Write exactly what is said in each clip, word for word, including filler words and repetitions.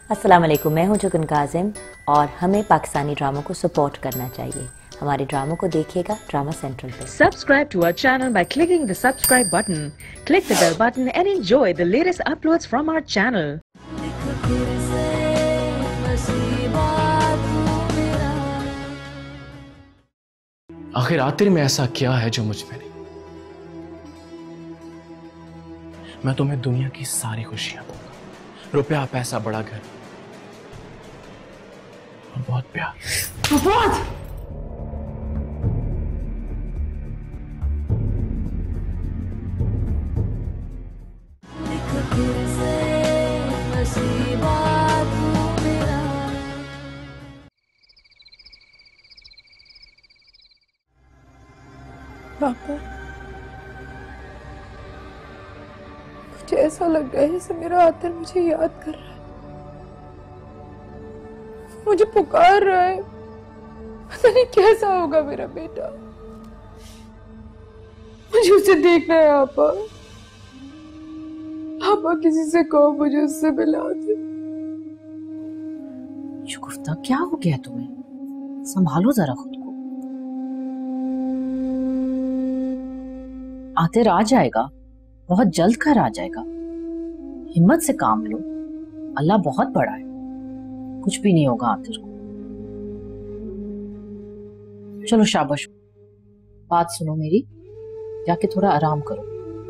अस्सलाम वालेकुम, मैं हूं जुगन काजिम और हमें पाकिस्तानी ड्रामों को सपोर्ट करना चाहिए। हमारे ड्रामों को देखिएगा ड्रामा सेंट्रल पे। Subscribe to our channel by clicking the subscribe button. Click the bell button and enjoy the latest uploads from our channel. आखिर आतिर में ऐसा क्या है जो मुझ में नहीं? मैं तुम्हें दुनिया की सारी खुशियां दूंगा, रुपया, पैसा, बड़ा घर और बहुत प्यार। बहुत पापा, मुझे ऐसा लग रहा है जैसे मेरा आतर मुझे याद कर रहा है, मुझे पुकार रहा है। पता नहीं कैसा होगा मेरा बेटा। मुझे उसे देखना है। आपा आपा किसी से कहो मुझे उससे मिला दे। शुगुफ्ता, क्या हो गया तुम्हें? संभालो जरा खुद को। आतिर आ जाएगा, बहुत जल्द घर आ जाएगा। हिम्मत से काम लो, अल्लाह बहुत बड़ा है, कुछ भी नहीं होगा आतिर को। चलो शाबाश, बात सुनो मेरी, जाके थोड़ा आराम करो।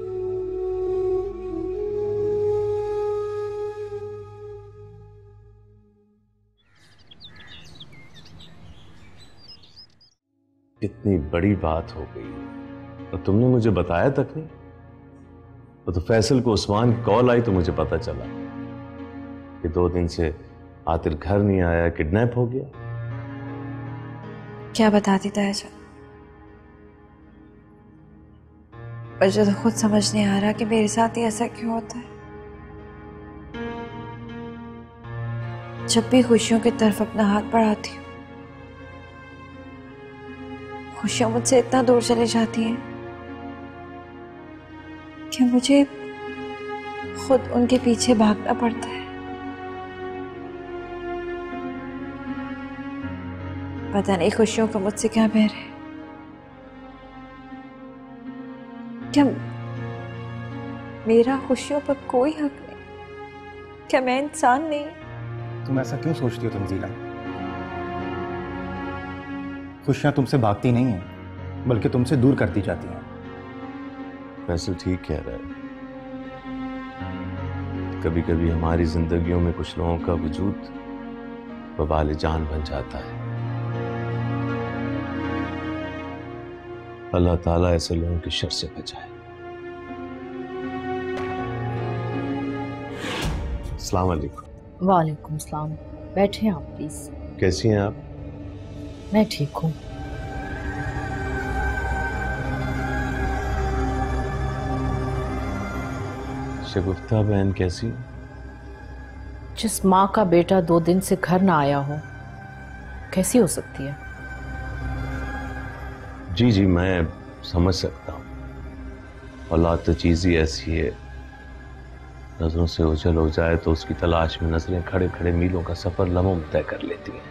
इतनी बड़ी बात हो गई और तुमने मुझे बताया तक नहीं। तो, तो फैसल को उस्मान की कॉल आई तो मुझे पता चला कि दो दिन से आतिर घर नहीं आया, किडनैप हो गया। क्या बताती तायजा, मुझे तो खुद समझ नहीं आ रहा कि मेरे साथ ही ऐसा क्यों होता है। जब भी खुशियों की तरफ अपना हाथ बढ़ाती हूँ, खुशियां मुझसे इतना दूर चली जाती हैं कि मुझे खुद उनके पीछे भागना पड़ता है। पता नहीं खुशियों का मुझसे क्या बैर है। क्या मेरा खुशियों पर कोई हक नहीं? क्या मैं इंसान नहीं? तुम ऐसा क्यों सोचती हो तंजीला? खुशियां तुमसे भागती नहीं हैं, बल्कि तुमसे दूर करती जाती हैं। फैसल ठीक कह रहा है। कभी कभी हमारी जिंदगियों में कुछ लोगों का वजूद वबाल जान बन जाता है। अल्लाह ताला ऐसे लोगों की शर से बचाए। अस्सलाम वालेकुम। वालेकुम सलाम, बैठे आप प्लीज। कैसी हैं आप? मैं ठीक हूँ। शगुफ्ता बहन कैसी? जिस माँ का बेटा दो दिन से घर ना आया हो, कैसी हो सकती है? जी जी मैं समझ सकता हूँ। औलाद तो चीज ही ऐसी है, नजरों से ओझल हो जाए तो उसकी तलाश में नजरें खड़े खड़े मीलों का सफर लम्हों में तय कर लेती हैं।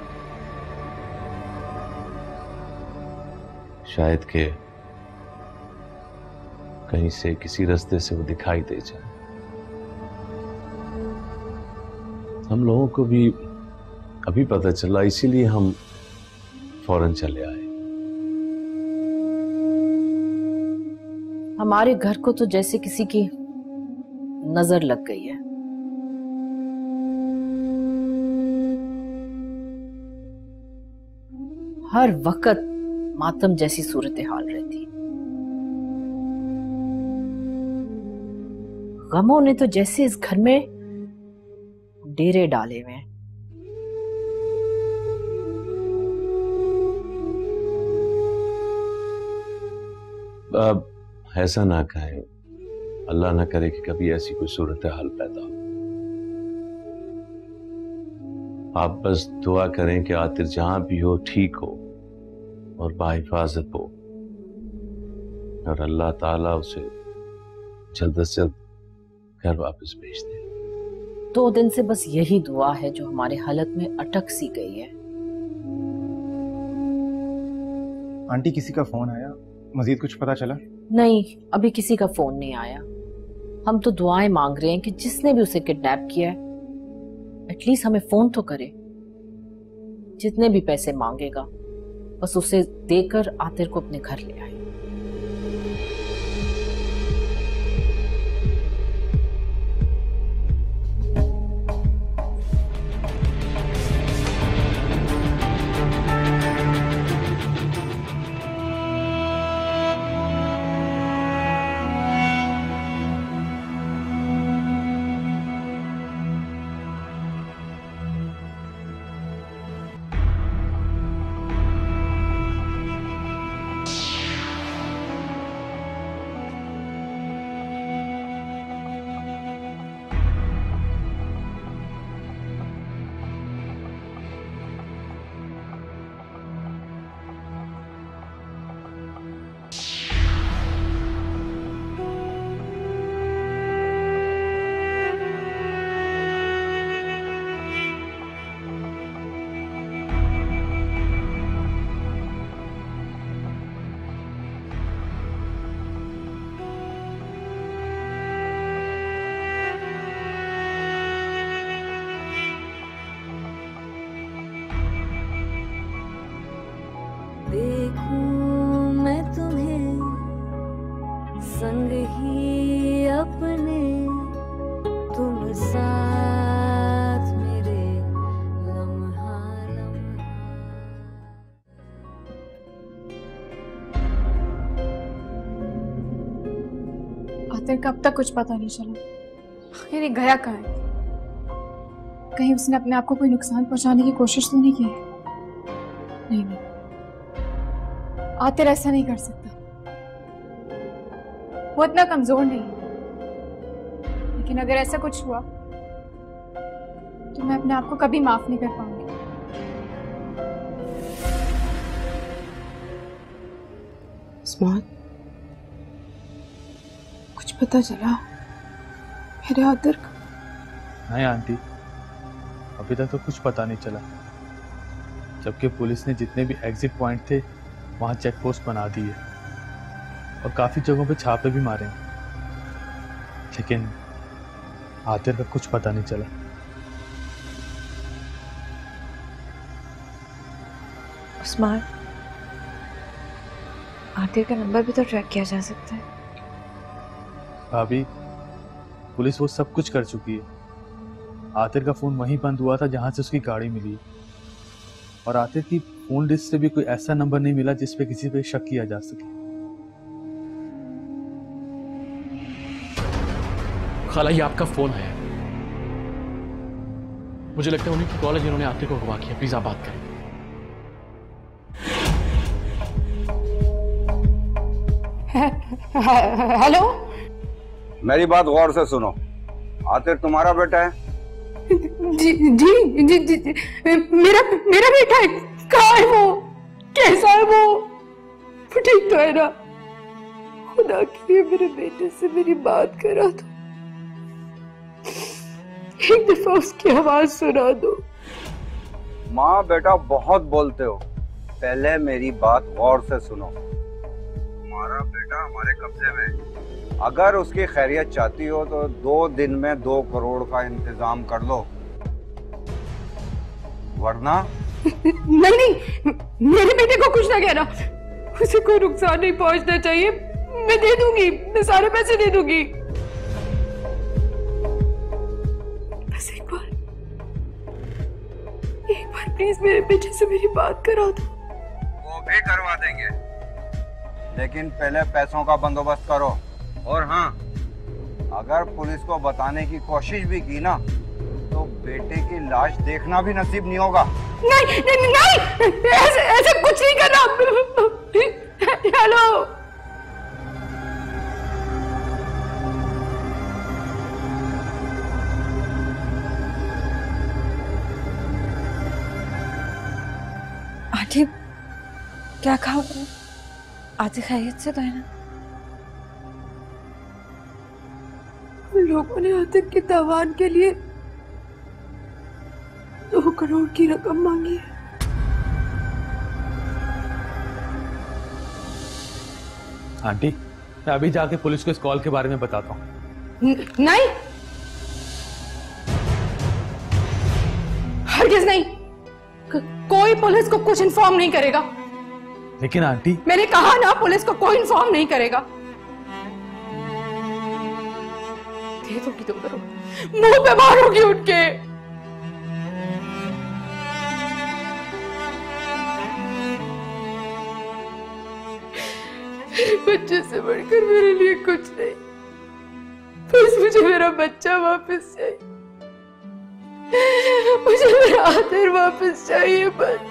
शायद के कहीं से किसी रास्ते से वो दिखाई दे जाए। हम लोगों को भी अभी पता चला, इसीलिए हम फौरन चले आए। हमारे घर को तो जैसे किसी की नजर लग गई है। हर वक्त मातम जैसी सूरत हाल रहती। गमों ने तो जैसे इस घर में डेरे डाले हुए हैं। अब ऐसा ना कहें, अल्लाह ना करे कि कभी ऐसी कोई सूरत हाल पैदा हो। आप बस दुआ करें कि आतिर जहां भी हो ठीक हो और बाहिफाजत हो, और अल्लाह ताला उसे जल्द से जल्द घर वापस भेज दे। दो दिन से बस यही दुआ है जो हमारे हालत में अटक सी गई है। आंटी किसी का फोन आया? मजीद कुछ पता चला? नहीं, अभी किसी का फोन नहीं आया। हम तो दुआएं मांग रहे हैं कि जिसने भी उसे किडनैप किया है एटलीस्ट हमें फोन तो करे। जितने भी पैसे मांगेगा बस उसे देकर आतिर को अपने घर ले आए। देखूं मैं तुम्हें संग ही अपने, तुम साथ मेरे लम्हा लम्हा। आतिर का अब तक कुछ पता नहीं चला। आखिर ये गया कहाँ है? कहीं उसने अपने आप को कोई नुकसान पहुंचाने की कोशिश तो नहीं की है? नहीं नहीं, आतिर ऐसा नहीं कर सकता। वो इतना कमजोर नहीं है। लेकिन अगर ऐसा कुछ हुआ तो मैं अपने आप को कभी माफ नहीं कर पाऊंगी। उस्मान, कुछ पता चला मेरे आतिर का? नहीं आंटी, अभी तक तो कुछ पता नहीं चला। जबकि पुलिस ने जितने भी एग्जिट पॉइंट थे वहां चेक पोस्ट बना दी है और काफी जगहों पे छापे भी मारे हैं, लेकिन आतिर का कुछ पता नहीं चला। उस्मान, आतिर का नंबर भी तो ट्रैक किया जा सकता है। भाभी, पुलिस वो सब कुछ कर चुकी है। आतिर का फोन वहीं बंद हुआ था जहां से उसकी गाड़ी मिली, और आतिर की फोन लिस्ट से भी कोई ऐसा नंबर नहीं मिला जिस पे किसी पे शक किया जा सके। खाला, ये आपका फोन है। मुझे लगता है उन्हीं की कॉल है जिन्होंने आतिर को अगवा किया। प्लीज आप बात करें। हेलो, मेरी बात गौर से सुनो। आतिर तुम्हारा बेटा है? जी जी जी जी, जी मेरा मेरा बेटा है। कहाँ है वो? कैसा है वो? वो ठीक तो है ना? खुदा के लिए मेरे बेटे से मेरी बात करा दो। एक दफा उसकी आवाज सुना दो। माँ बेटा बहुत बोलते हो, पहले मेरी बात गौर से सुनो। तुम्हारा बेटा हमारे कब्जे में है। अगर उसकी खैरियत चाहती हो तो दो दिन में दो करोड़ का इंतजाम कर लो, वरना नहीं नहीं, मेरे बेटे को कुछ ना कहना। उसे कोई नुकसान नहीं पहुंचना चाहिए। मैं दे दूंगी, मैं सारे पैसे दे दूंगी। बस एक बार एक बार प्लीज मेरे बेटे से मेरी बात करा दो। वो भी करवा देंगे, लेकिन पहले पैसों का बंदोबस्त करो। और हाँ, अगर पुलिस को बताने की कोशिश भी की ना तो बेटे की लाश देखना भी नसीब नहीं होगा। नहीं नहीं नहीं, ऐसे ऐसे कुछ नहीं करना। हेलो, आंटी क्या कहा? आतिर खैरियत से तो है ना? लोगों ने आतिर के तावान के लिए करोड़ की रकम मांगी है। आंटी, मैं अभी जाके पुलिस को इस कॉल के बारे में बताता हूँ। नहीं, हरगिज नहीं, को, कोई पुलिस को कुछ इन्फॉर्म नहीं करेगा। लेकिन आंटी, मैंने कहा ना, पुलिस को कोई इन्फॉर्म नहीं करेगा। दे दोगी तुम करो, मुंह पे मारोगी उठ के। मेरे बच्चे से बढ़कर मेरे लिए कुछ नहीं, बस मुझे मेरा बच्चा वापस चाहिए, मुझे मेरा आदर वापस चाहिए बस।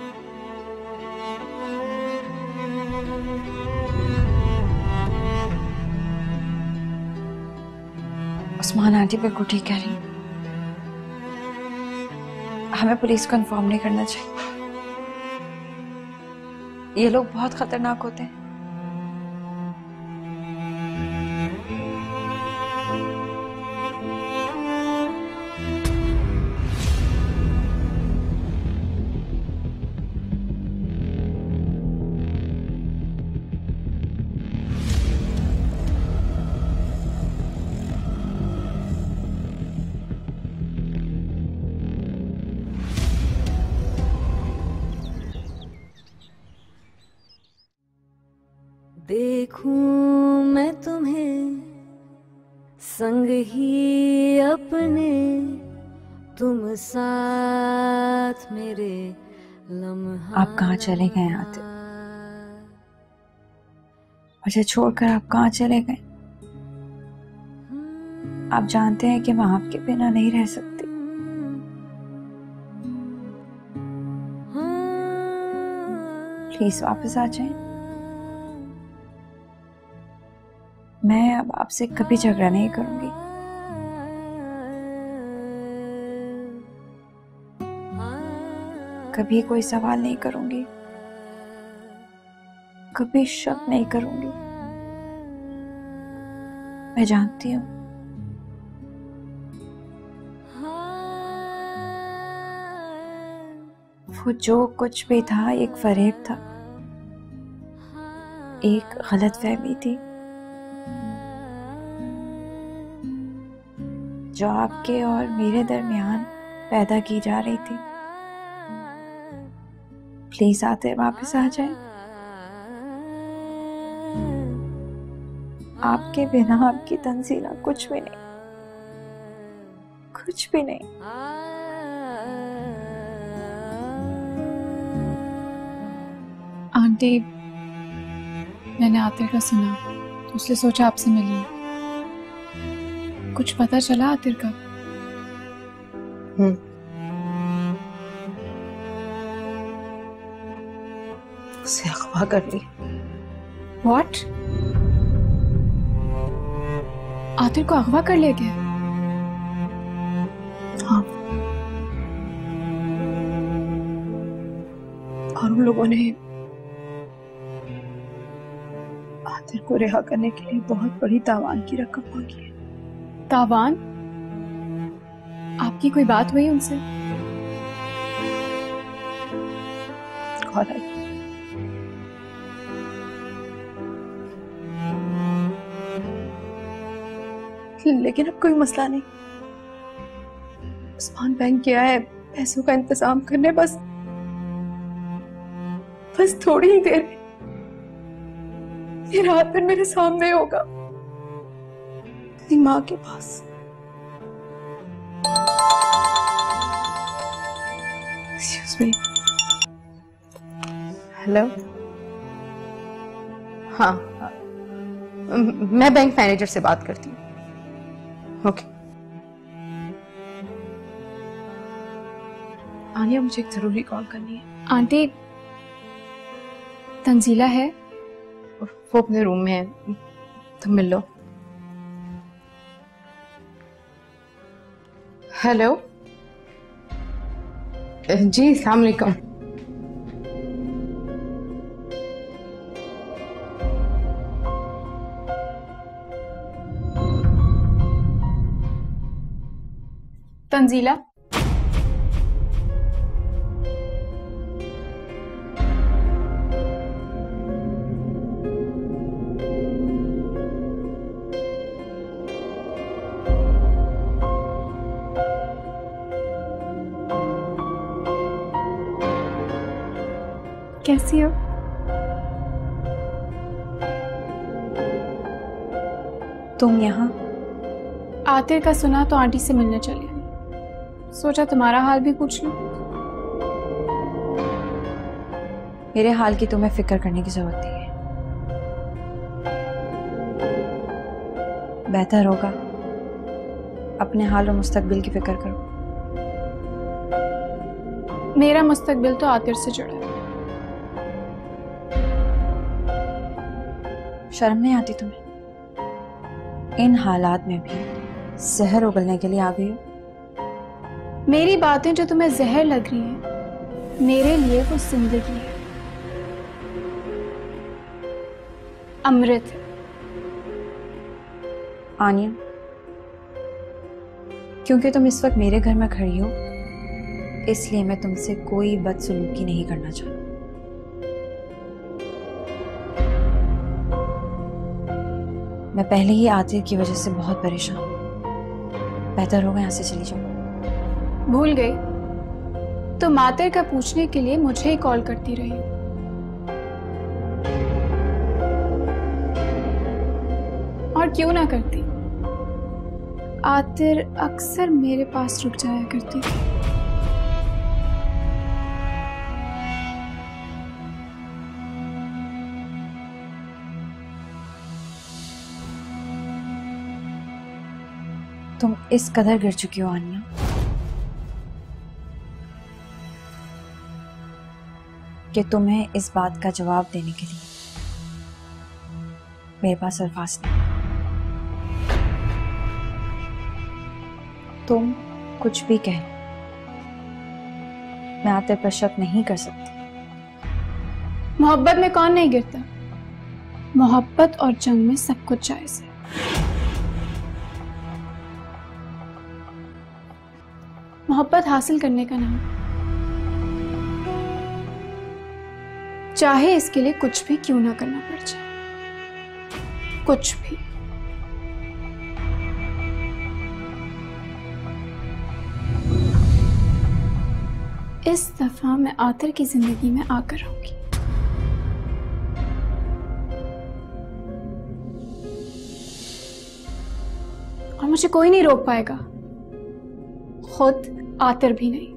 उस्मान आंटी बिल्कुल ठीक कह रही, हमें पुलिस को इन्फॉर्म नहीं करना चाहिए। ये लोग बहुत खतरनाक होते हैं। देखूं मैं तुम्हें संग ही अपने, तुम साथ मेरे लम्हा। आप कहाँ चले गए आते? मुझे छोड़कर आप कहाँ चले गए? आप जानते हैं कि मैं आपके बिना नहीं रह सकती। प्लीज वापस आ जाएं। मैं अब आपसे कभी झगड़ा नहीं करूंगी, कभी कोई सवाल नहीं करूंगी, कभी शक नहीं करूंगी। मैं जानती हूं वो जो कुछ भी था एक फरेब था, एक गलतफहमी थी जो आपके और मेरे दरमियान पैदा की जा रही थी। प्लीज आते वापस आ जाएं। आपके बिना आपकी तंजीला कुछ भी नहीं, कुछ भी नहीं। आंटी, मैंने आतिर का सुना तो उसने सोचा आपसे मिलूं। कुछ पता चला आतिर का? हम्म, उसे अगवा कर ली। What? आतिर को अगवा कर लिया गया? हाँ, और उन लोगों ने आतिर को रिहा करने के लिए बहुत बड़ी तावान की रकम मांगी है। तावान? आपकी कोई बात हुई उनसे? कॉल आई। लेकिन अब कोई मसला नहीं, उस्मान बैंक गया है पैसों का इंतजाम करने। बस बस थोड़ी ही देर में ये रात दिन मेरे सामने होगा, अपनी माँ के पास। Excuse me. हेलो। हाँ, हाँ, मैं बैंक मैनेजर से बात करती हूँ। ओके। आनिया, मुझे एक जरूरी कॉल करनी है। आंटी, तंजीला है? वो अपने रूम में है, तुम मिल लो। हेलो जी, अस्सलाम वालेकुम। तंजीला, कैसी हो? तुम यहाँ? आतिर का सुना तो आंटी से मिलने चली आई। सोचा तुम्हारा हाल भी पूछ लूं। मेरे हाल की तुम्हें फिक्र करने की जरूरत नहीं है। बेहतर होगा अपने हाल और मुस्तकबिल की फिक्र करो। मेरा मुस्तकबिल तो आतिर से जुड़ा है। शर्म नहीं आती तुम्हें? इन हालात में भी जहर उगलने के लिए आ गई हो। मेरी बातें जो तुम्हें जहर लग रही हैं, मेरे लिए वो जिंदगी है, अमृत है। आनिया, क्योंकि तुम इस वक्त मेरे घर में खड़ी हो, इसलिए मैं तुमसे कोई बदसलूकी नहीं करना चाहती। मैं पहले ही आतिर की वजह से बहुत परेशान हूं। बेहतर होगा यहां से चली जाओ। भूल गई? तुम आतिर का पूछने के लिए मुझे ही कॉल करती रही हो। और क्यों ना करती? आतिर अक्सर मेरे पास रुक जाया करती थी। तुम इस कदर गिर चुकी हो आनिया कि तुम्हें इस बात का जवाब देने के लिए मेरे पास अल्फाज नहीं। तुम कुछ भी कह लो, मैं आतिर पर शक नहीं कर सकती। मोहब्बत में कौन नहीं गिरता? मोहब्बत और जंग में सब कुछ जायज है। मोहब्बत हासिल करने का नाम, चाहे इसके लिए कुछ भी क्यों ना करना पड़ जाए, कुछ भी। इस दफा मैं आतिर की जिंदगी में आकर रहूंगी। और मुझे कोई नहीं रोक पाएगा, खुद आतिर भी नहीं।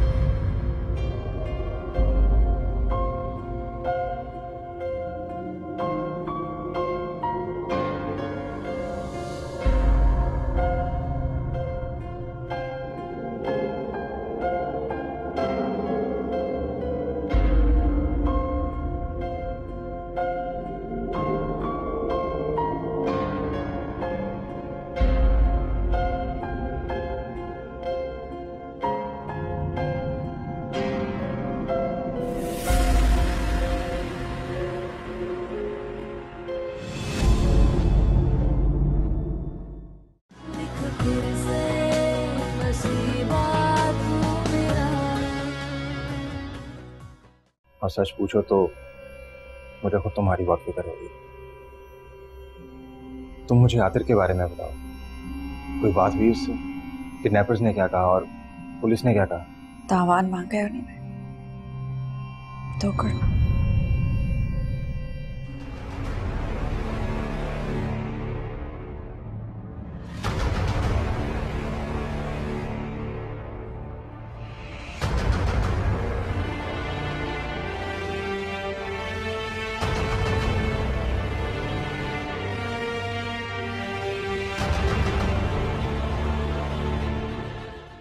और सच पूछो तो मुझे खुद तुम्हारी बहुत फिक्र होगी। तुम मुझे आतिर के बारे में बताओ, कोई बात हुई उससे? किडनैपर्स ने क्या कहा और पुलिस ने क्या कहा? तावान मांगा है उन्होंने, तो कर